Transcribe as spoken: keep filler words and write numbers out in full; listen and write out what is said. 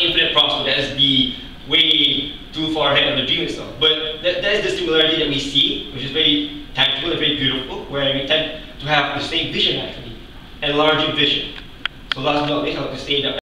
infinite prospect. That is the way too far ahead of the dream itself. But that, that is the similarity that we see, which is very tangible and very beautiful, where we tend to have the same vision actually, enlarging vision. So last but not least, I want to say that